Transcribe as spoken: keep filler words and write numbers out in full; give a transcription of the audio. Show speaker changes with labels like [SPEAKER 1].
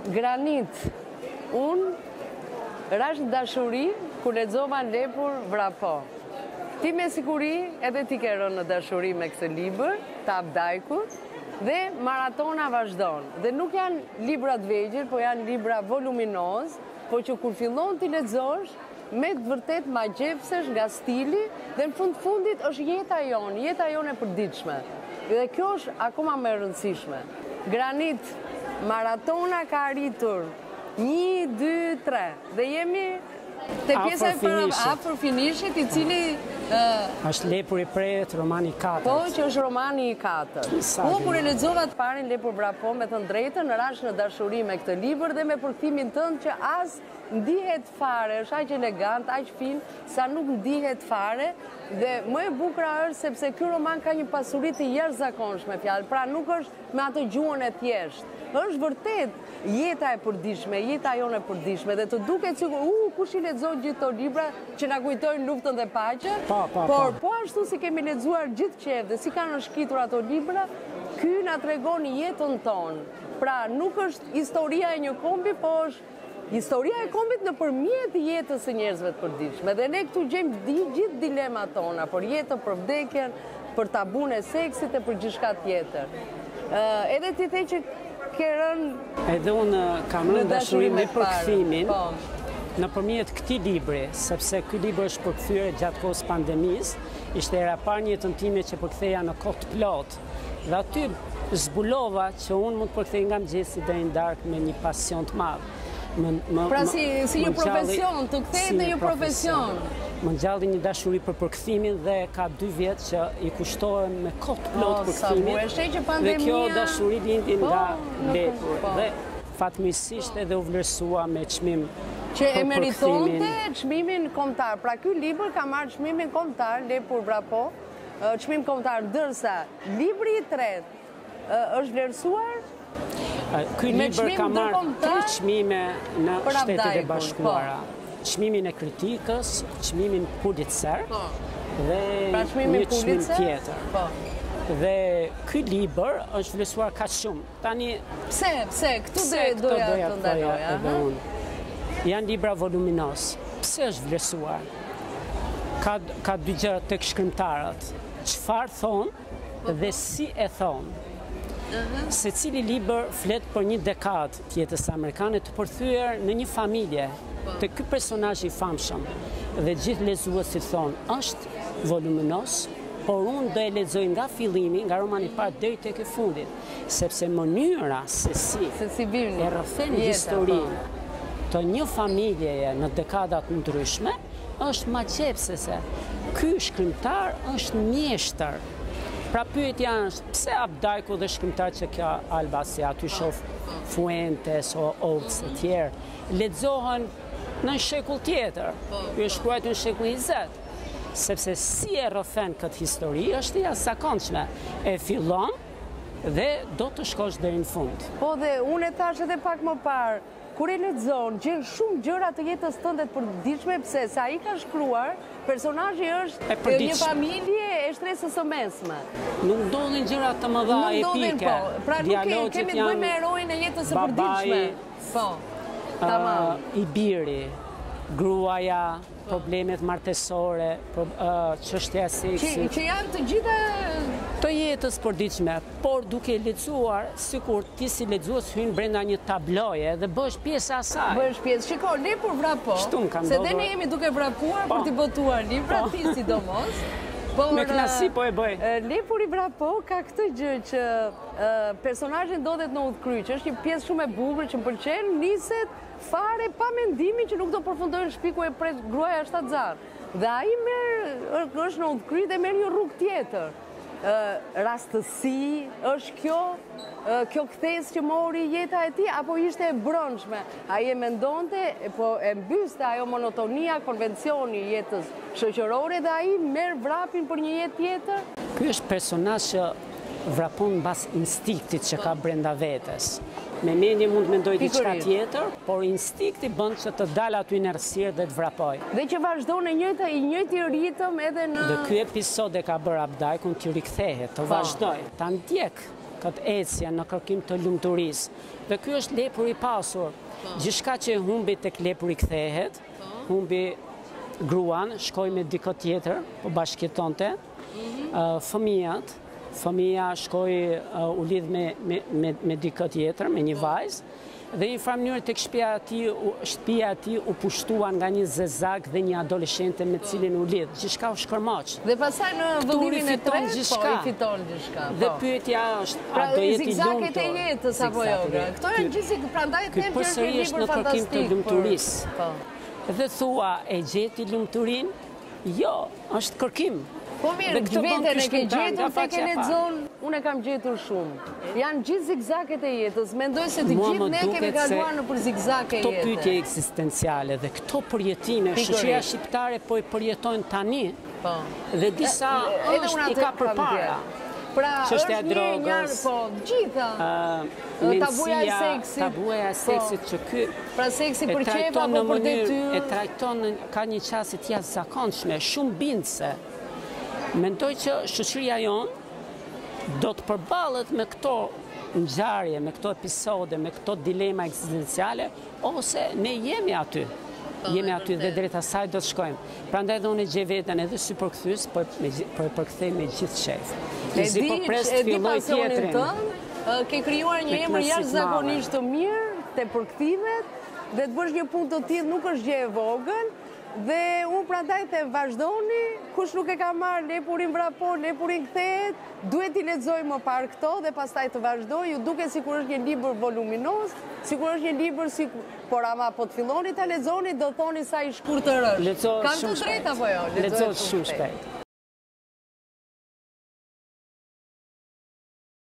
[SPEAKER 1] Granit, unë rash dashuri kur lexova Lepur Vrapo. Ti me siguri edhe ti ke rënë në dashuri me këtë libër, të Abdajkut, dhe maratona vazhdon. Dhe nuk janë libra të vegjël, po janë libra voluminoz, po që kur fillon ti lexosh, me të vërtet ma gjepsesh nga stili, dhe në fund fundit është jeta jonë, jeta jonë e përditshme. Dhe kjo është akoma më e rëndësishme. Granit, maratona ka arritur një, dy, tre, dhe jemi te pjesa e afër finishit, i cili
[SPEAKER 2] është Lepur i Prerët, romani i katërt.
[SPEAKER 1] Po, që është romani i katërt. Po, kur e lexova të parin Lepur Vrapo, me thënë drejtën, rash në dashuri me këtë libër dhe me përkthimin tënd që as ndihet fare, është aq elegant, aq fin, sa nuk ndihet fare, dhe më e bukur është sepse ky roman ka një pasuri të jashtëzakonshme fjalë, pra nuk është me atë gjuhën e thjeshtë. Është vërtet jeta e përditshme, jeta jonë e përditshme, dhe të duket sikur, u, kush i lexon gjithë këto libra që na kujtojnë luftën dhe paqen, por po ashtu si kemi lexuar gjithë qejf dhe si kanë shkritur ato libra, ky na tregon jetën tonë. Pra nuk është historia e një kombi, po është historia e kombit në përmjet jetës e njerëzve të përditshme. Dhe ne këtu gjejmë gjithë dilemat tona, për jetën, për vdekjen, për tabun e seksit e për gjithçka tjetër. Edhe ti the që ke rënë
[SPEAKER 2] edhe unë kam rënë dashuri me përkthimin në përmjet këtij libri, sepse ky libër është përkthyer gjatë kohës pandemisë, ishte era parë një jetën time që përktheja në kohë të plotë. Dhe aty zbulova që unë mund të përkthej nga mëngjesi deri në darkë me një pasion të madh.
[SPEAKER 1] Pra si një profesion, të kthehet në një profesion.
[SPEAKER 2] Më ngjalli një dashuri për përkthimin dhe ka dy vjet që i kushtohem me kohë të plotë përkthimin. Dhe kjo dashuri lindi nga Lepur. Dhe fatmirësisht edhe u vlerësua me çmim
[SPEAKER 1] që e meritonte çmimin kombëtar. Pra ky libër ka marrë çmimin kombëtar Lepur Vrapo, çmim kombëtar, ndërsa libri i tretë është vlerësuar.
[SPEAKER 2] Ky libër ka marrë tre çmime në Shtetet e Bashkuara. Çmimin e kritikës, çmimin Pulitzer dhe një çmim tjetër. Dhe ky libër është vlerësuar kaq shumë. Tani
[SPEAKER 1] pse, pse këtu doja të ndajoja
[SPEAKER 2] edhe unë. Janë libra voluminoz. Pse është vlerësuar? Ka ka dy gjëra tek shkrimtarët. Çfarë thonë dhe si e thonë. Secili libër flet për një dekadë të jetës amerikane të përthyer në një familje, të ky personazh i famshëm. Dhe gjithë lexuesit thonë, është voluminoz, por unë do e lexoj nga fillimi, nga romani i parë deri tek e fundit, sepse mënyra se si e rrëfen historinë të një familjeje në dekadat ndryshme është ma qepsese. Ky shkrimtar është mjeshtër. Pra pyetja është, pse Abdajku dhe shkrimtar që kjo Alba, si aty shoh Fuentes o Oates e tjerë, lexohen në shekull tjetër, ju është shkruar në shekull njëzet, sepse si e rrëfen këtë histori është jashtëzakonshme. E fillon dhe do të shkosh deri në fund.
[SPEAKER 1] Po dhe unë e thash edhe pak më parë, kur e lexon, gjen shumë gjëra të jetës tënde të përditshme, pse sa ai ka shkruar, personazhi është një familje e shtresës së mesme.
[SPEAKER 2] Nuk ndodhin gjëra të mëdha epike.
[SPEAKER 1] Pra nuk kemi të bëjmë me heroin e jetës së përditshme. Po. Tamam.
[SPEAKER 2] I biri, gruaja, problemet martesore, çështja e seksit.
[SPEAKER 1] Që janë të gjitha
[SPEAKER 2] të jetës përditshme, por duke lexuar, sikur ti si lexues hyn brenda një tabloje dhe bësh pjesë asaj.
[SPEAKER 1] Bësh pjesë. Shiko, Lepur Vrapo, se dhe ne jemi duke vrapuar për t'i botuar libra, ti sidomos.
[SPEAKER 2] Me knasi po e bëj.
[SPEAKER 1] Lepur i Vrapo ka këtë gjë që personazhi ndodhet në udhkryq, është një pjesë shumë e bukur që më pëlqen, niset fare pa mendimin që nuk do përfundojë në shtëpi ku e pret gruaja shtatzar. Dhe ai merr është në udhkryq dhe merr një rrugë tjetër. Rastësi është kjo, kjo kthesë që mori jeta e tij, apo ishte e brendshme? Ai e mendonte, po e mbyste ajo monotonia, konvencioni i jetës shoqërore dhe ai merr vrapin për një jetë tjetër.
[SPEAKER 2] Ky është personazh që vrapon mbas instiktit që ka brenda vetes. Me mendje mund të mendoj diçka tjetër, por instinkti bën që të dalë aty në errësirë dhe të vrapoj.
[SPEAKER 1] Dhe që vazhdon në njëjtë i njëjti ritëm edhe në.
[SPEAKER 2] Dhe ky episod e ka bërë Abdajkun të rikthehet, të vazhdoj, ta ndjek këtë ecje në kërkim të lumturisë. Dhe ky është lepuri i pasur. Gjithçka që humbi tek lepuri kthehet, humbi gruan, shkoi me dikë tjetër, po bashkëtonte. Uh, fëmijat, fëmija shkoi uh, u lidh me, me, me, me dikë tjetër, me një vajzë, dhe një farë mënyrë tek shtëpia e tij, shtëpia e tij u pushtua nga një zezak dhe një adoleshente me cilin u lidh. Gjithçka u shkërmoq.
[SPEAKER 1] Dhe pastaj në vendimin e tretë, po i fiton gjithçka.
[SPEAKER 2] Dhe pyetja është, a do jeti i lumtur?
[SPEAKER 1] Zigzaget e jetës apo jo? Këto janë gjithsesi, prandaj them që është një libër fantastik.
[SPEAKER 2] Të lumturisë. Po. Dhe thua, e gjeti lumturinë? Jo, është kërkim.
[SPEAKER 1] Po mirë, vetën e ke gjetur, te ke lexon, unë e kam gjetur shumë. Janë gjithë zigzaget e jetës, mendoj se të gjithë ne kemi kaluar në për zigzake e jetës.
[SPEAKER 2] Këto pyetje ekzistenciale dhe këto përjetime, shoqëria shqiptare po i përjetojnë tani, dhe disa është i ka përpara.
[SPEAKER 1] Pra, është një njërë, po, gjitha, tabuja e seksit.
[SPEAKER 2] Tabuja e seksit që ky
[SPEAKER 1] pra seksi për qefa, po për detyrë.
[SPEAKER 2] E trajton ka një qasë të jashtëzakonshme, shumë bindëse. Mendoj që shoqëria jonë do të përballet me këto ngjarje, me këto episode, me këto dilema ekzistenciale, ose ne jemi aty. Jemi aty dhe drejt asaj do të shkojmë. Prandaj dhe unë e gjej veten edhe si përkthyes, po e përkthej me gjithë shef.
[SPEAKER 1] E di, e di pasionin tënd, ke krijuar një emër jashtëzakonisht të mirë te përkthimet, dhe të bësh një punë të tillë nuk është gjë e vogël. Dhe unë prandaj të vazhdoni, kush nuk e ka marrë lepurin vrapo, lepurin kthehet, duhet i lexoj më parë këto dhe pastaj të vazhdoj. Ju duket sikur është një libër voluminos, sikur është një libër si por ama po të filloni ta lexoni do thoni sa i shkurtër është.
[SPEAKER 2] Lexohet
[SPEAKER 1] Kam të drejtë apo jo?
[SPEAKER 2] Lexohet shumë shpejt.